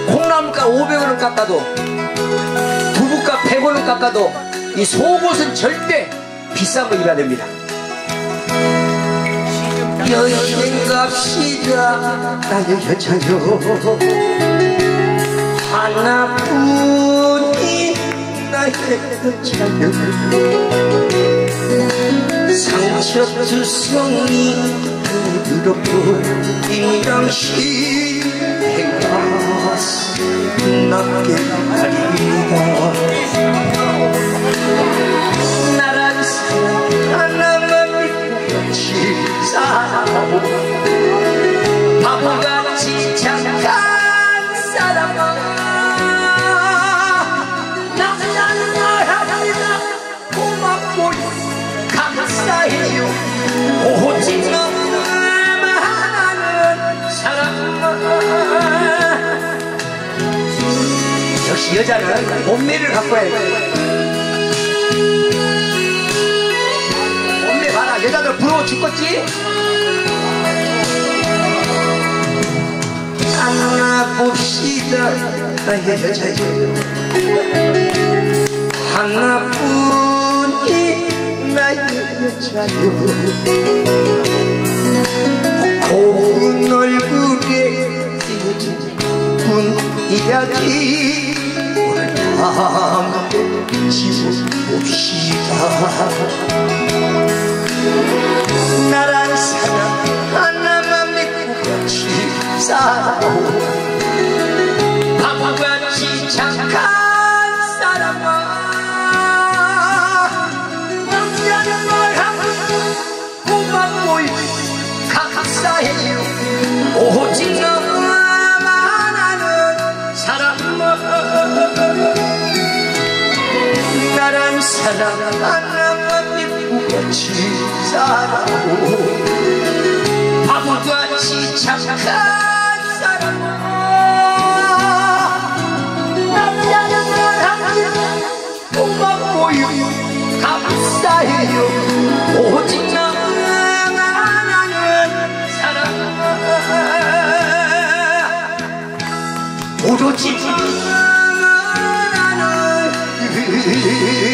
콩나물값 500원은 깎아도 두부값 100원은 깎아도 이 속옷은 절대 비싼 거 입어야 됩니다. 여행 갑시다 나의 여자여 하나뿐인 나의 여자여 상처투성이 부드럽고 인강시 행가스 낮게 가리다 나란 사랑 하나만 믿고 같이 살아오 바보같이 착한 사람아 나는 말합니다 고맙고 감사해요 오직 너만 하는 사랑아 역시 여자는 몸매를 갖고 해야 돼. 몸매 봐라 여자들 부러워 죽겠지? 안아봅시다 나의 여자여 하나뿐인 나의 여자여 고운 얼굴에 띄어진 분이야기 오늘 밤에 지워봅시다 나란 사랑 하나만 믿고 같이 살아오 바보같이 착한 사람아 남자는 말하면 고맙고 감사해요 오직 너만 하는 사람아 나란 사랑 하나만 믿고 같이 살아오 바보같이 착한 사람아 남자는 말하면 고맙고요 감사해요 오직 너만 하는 사람아 오로지 너만 하는